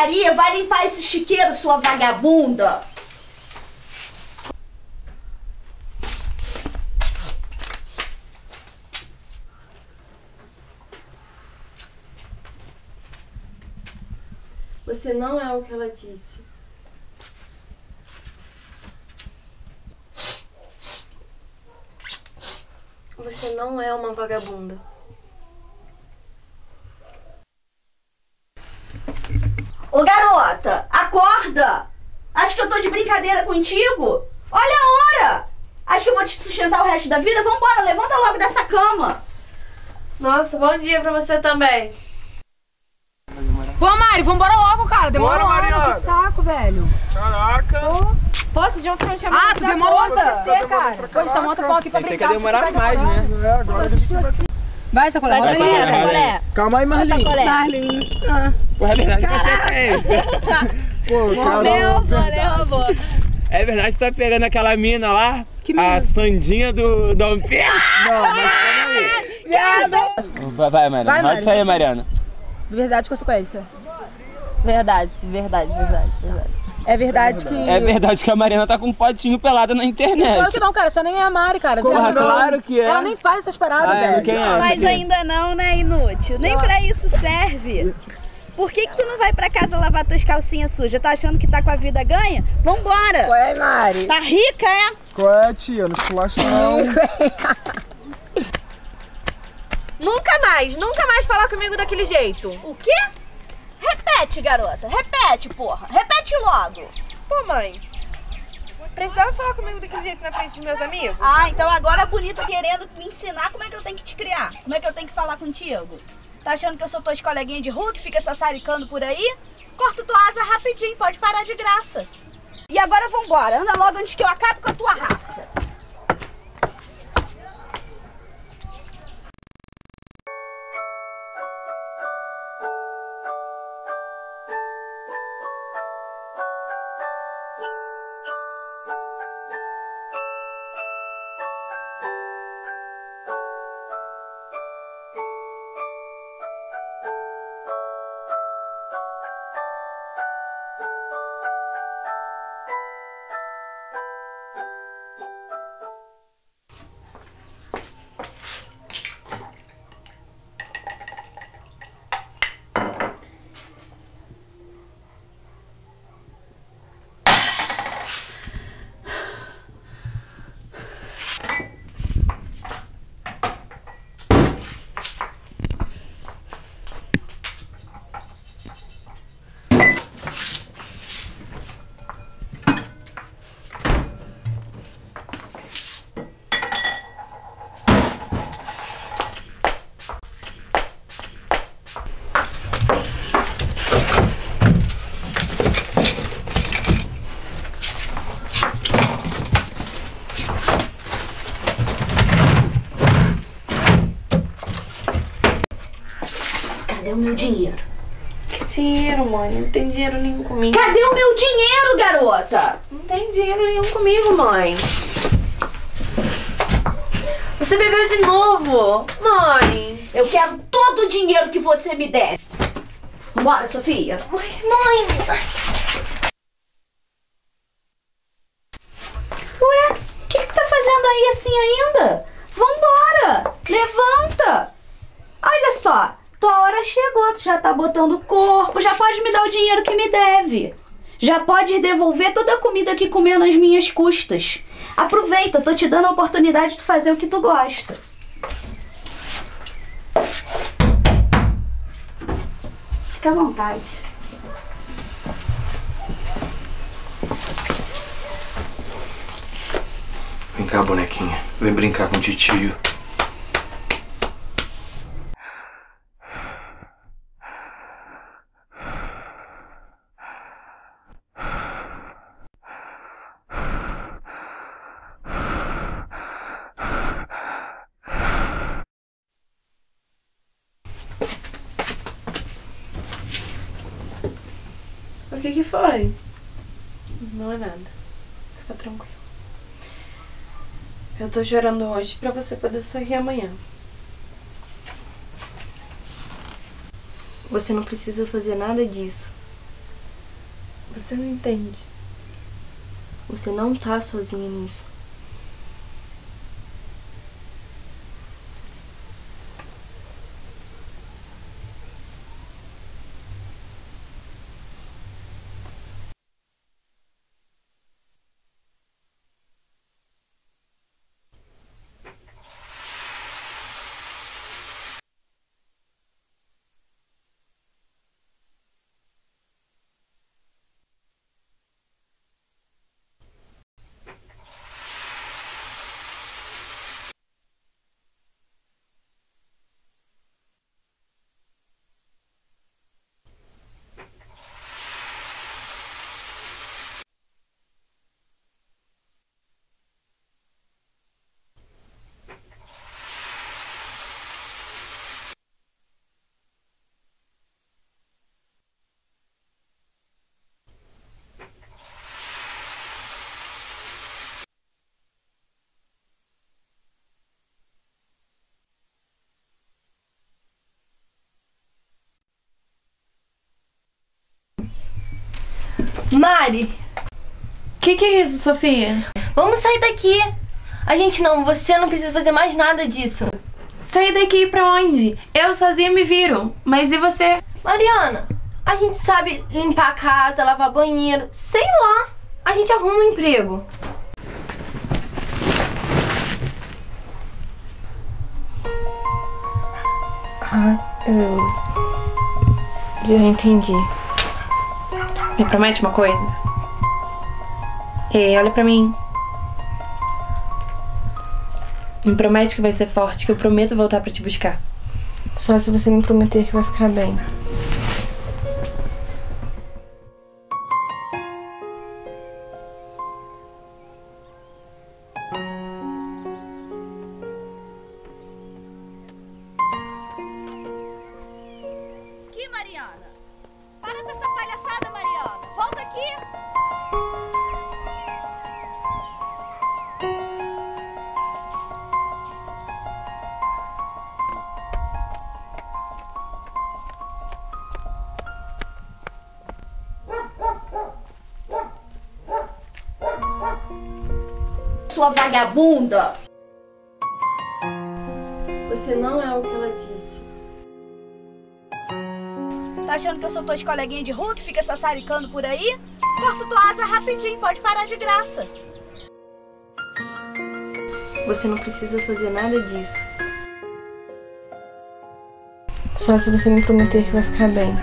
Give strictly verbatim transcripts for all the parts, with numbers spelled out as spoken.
porcaria, vai limpar esse chiqueiro, sua vagabunda. Você não é o que ela disse. Você não é uma vagabunda. Ô garota, acorda! Acho que eu tô de brincadeira contigo? Olha a hora! Acho que eu vou te sustentar o resto da vida? Vambora, levanta logo dessa cama! Nossa, bom dia pra você também. Pô, Mari, vambora logo, cara. Demora Bora, uma hora, Mariana. que saco, velho. Caraca! Pô, vocês já foram chamar ah, tu demorou pra você, cara. Pô, a gente tá muito bom aqui pra Você brincar. quer demorar mais, né? É, agora a gente vai aqui. Vai, Sacolé. Vai, Sacolé, Sacolé. Calma aí, Marlin. Marlin. Ah. Pô, é verdade que você é isso. Pô, cara. Derrubou, É verdade que tu tá pegando aquela mina lá? Que a mina? Sandinha do Dom Pedro. Não, mas calma aí. Viado. Vai, vai, Mariana. Vai, Pode Mari. sair, Mariana. Verdade com consequência. Verdade, verdade, verdade, verdade. É verdade que... É verdade que a Mariana tá com fotinho pelada na internet. Claro que não, cara. Essa nem é a Mari, cara. Como Viado. não? Claro que é. Ela nem faz essas paradas, Ah, é? velho. Quem é? Mas ainda não, né, inútil? Nem pra isso serve. Por que que tu não vai pra casa lavar tuas calcinhas sujas? Tá achando que tá com a vida ganha? Vambora! Ué, Mari. Tá rica, é? Qual é, tia? Não esculacha não. Nunca mais, nunca mais falar comigo daquele jeito. O quê? Repete, garota. Repete, porra. Repete logo. Pô, mãe, precisava falar comigo daquele jeito na frente dos meus amigos? Ah, então agora a bonita querendo me ensinar como é que eu tenho que te criar. Como é que eu tenho que falar contigo. Tá achando que eu sou tuas coleguinhas de rua que fica sassaricando por aí? Corta tua asa rapidinho, pode parar de graça. E agora vambora. Anda logo antes que eu acabe com a tua raça. Cadê o meu dinheiro? Que dinheiro, mãe? Não tem dinheiro nenhum comigo. Cadê o meu dinheiro, garota? Não tem dinheiro nenhum comigo, mãe. Você bebeu de novo. Mãe. Eu quero todo o dinheiro que você me der. Bora, Sofia. Mas, mãe. Ué, o que que tá fazendo aí assim ainda? Vambora! Levanta! Olha só, tua hora chegou, tu já tá botando o corpo, já pode me dar o dinheiro que me deve. Já pode devolver toda a comida que comeu nas minhas custas. Aproveita, tô te dando a oportunidade de fazer o que tu gosta. Fica à vontade. Vem cá, bonequinha. Vem brincar com o titio. O que que foi? Não é nada. Fica tranquilo. Eu tô chorando hoje pra você poder sorrir amanhã. Você não precisa fazer nada disso. Você não entende. Você não tá sozinha nisso. Mari! Que que é isso, Sofia? Vamos sair daqui! A gente não, você não precisa fazer mais nada disso. Sair daqui pra onde? Eu sozinha me viro. Mas e você? Mariana, a gente sabe limpar a casa, lavar banheiro, sei lá. A gente arruma um emprego. Ah, eu... já entendi. Me promete uma coisa? Ei, olha pra mim. Me promete que vai ser forte, que eu prometo voltar pra te buscar. Só se você me prometer que vai ficar bem. Aqui, Mariana. Para com essa palhaçada, Mariana. Volta aqui. Sua vagabunda! Você não é o que ela disse. Tá achando que eu sou tua coleguinha de rua que fica sassaricando por aí? Corta tua asa rapidinho, pode parar de graça. Você não precisa fazer nada disso. Só se você me prometer que vai ficar bem.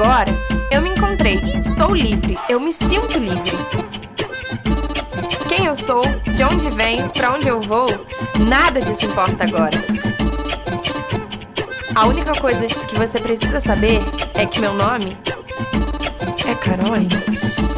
Agora, eu me encontrei, sou livre, eu me sinto livre. Quem eu sou, de onde venho, pra onde eu vou, nada disso importa agora. A única coisa que você precisa saber é que meu nome é Caroline.